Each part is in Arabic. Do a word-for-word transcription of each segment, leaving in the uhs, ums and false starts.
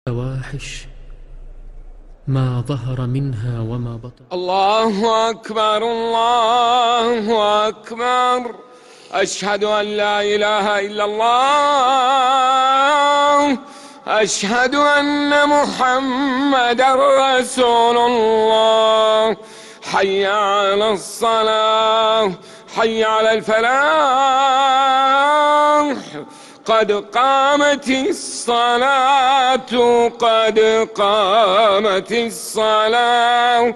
فواحش ما ظهر منها وما بطن. الله أكبر الله أكبر، أشهد أن لا إله إلا الله، أشهد أن محمدا رسول الله. حي على الصلاة، حي على الفلاح، قد قامت الصلاة، قد قامت الصلاة.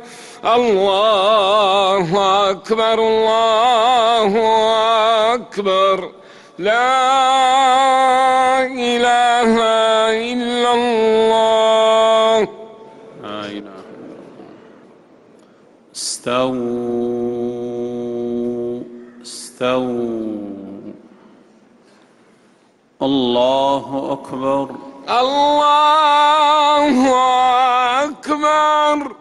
الله أكبر الله أكبر، لا إله إلا الله. لا إله إلا الله. استووا استووا. الله أكبر الله أكبر.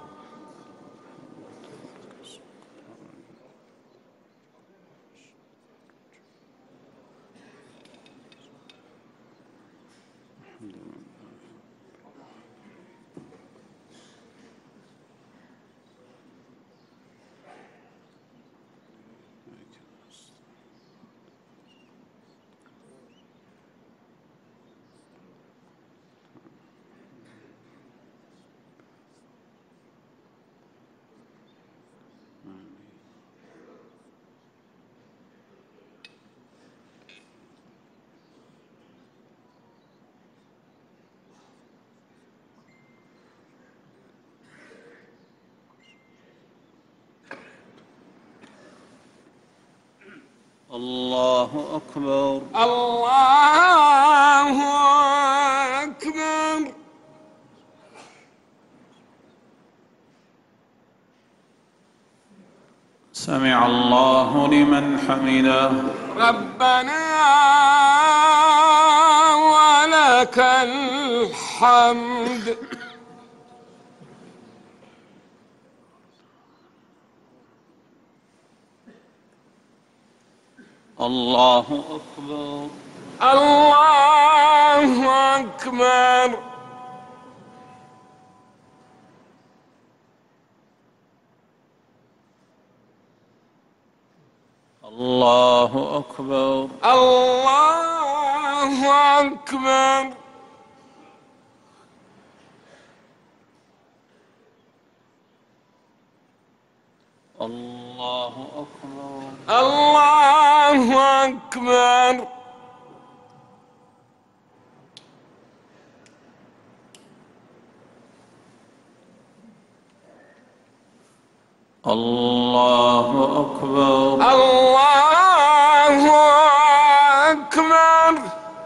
الله أكبر الله أكبر. سمع الله لمن حمده. ربنا ولك الحمد. الله أكبر الله أكبر. الله أكبر الله أكبر. الله أكبر الله أكبر. الله أكبر الله أكبر.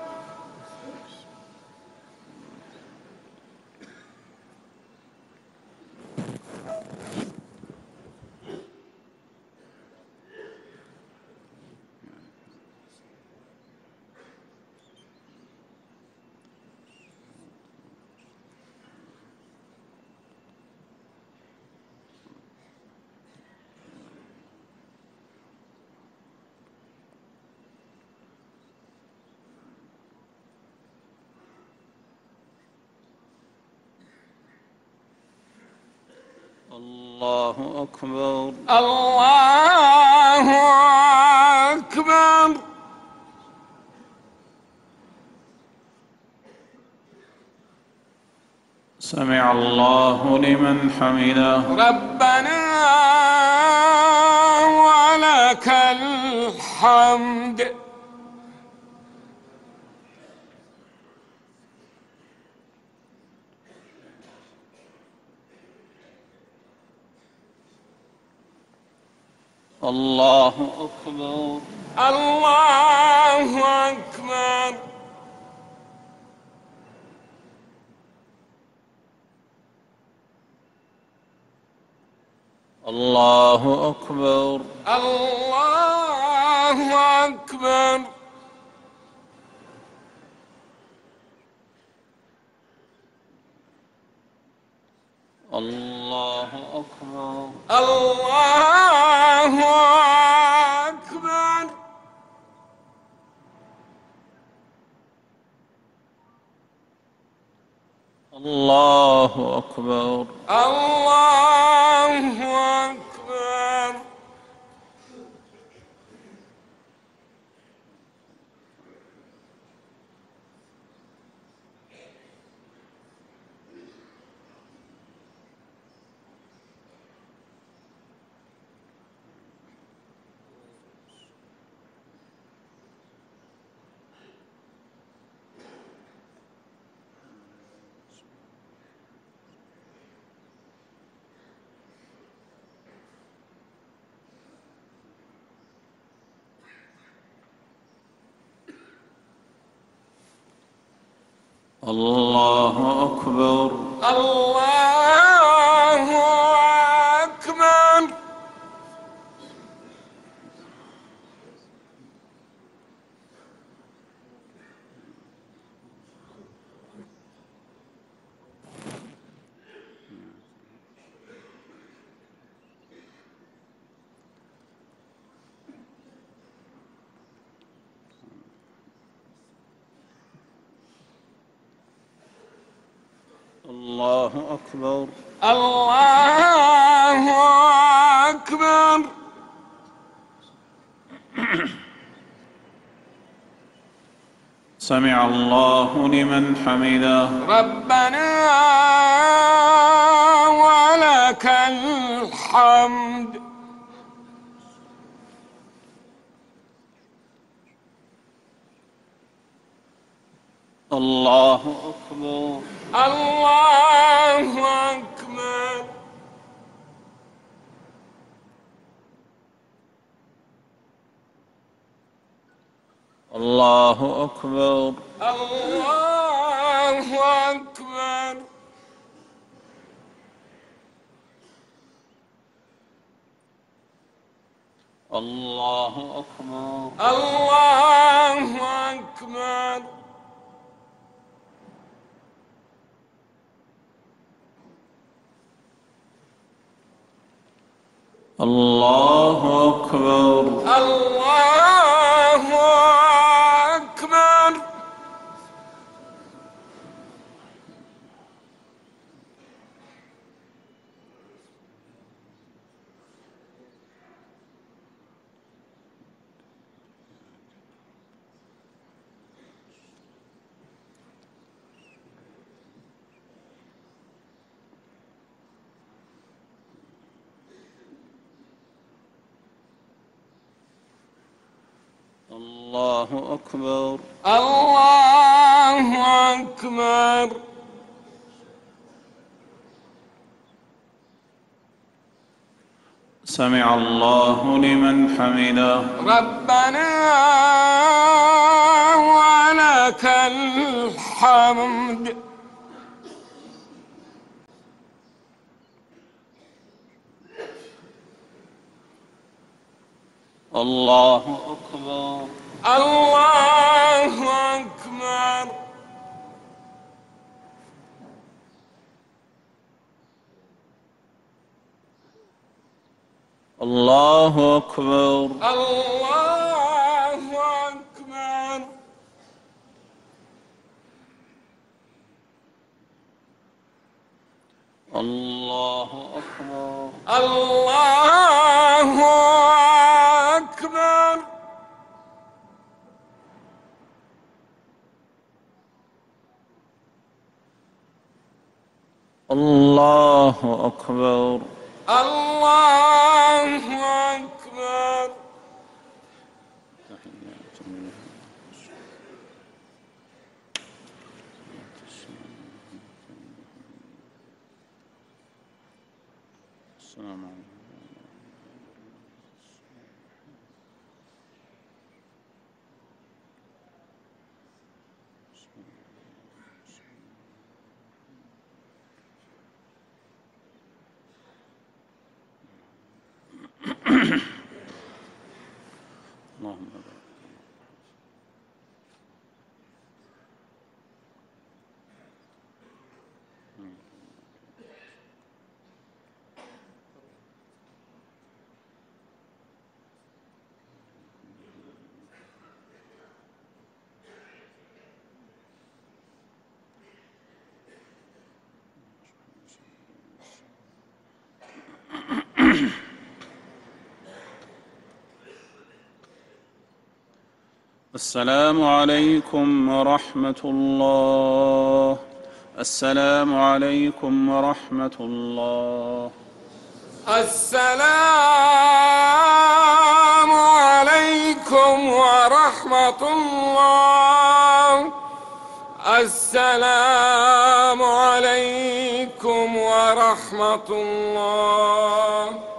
الله أكبر الله أكبر. سمع الله لمن حمده. ربنا ولك الحمد. الله أكبر الله أكبر. الله أكبر الله أكبر. الله أكبر الله أكبر. الله أكبر. الله أكبر. الله أكبر. الله أكبر. الله أكبر. الله أكبر. سمع الله لمن حمده. ربنا ولك الحمد. الله أكبر. الله أكبر. الله أكبر. الله أكبر. الله أكبر. الله أكبر. الله أكبر. الله أكبر. الله أكبر. الله أكبر. سمع الله لمن حمده. ربنا ولك الحمد. الله أكبر. الله أكبر. الله أكبر. الله أكبر. الله أكبر. الله أكبر. الله أكبر. الله أكبر. السلام عليكم. اللهم بارك. السلام عليكم ورحمة الله. السلام عليكم ورحمة الله. السلام عليكم ورحمة الله. السلام عليكم ورحمة الله.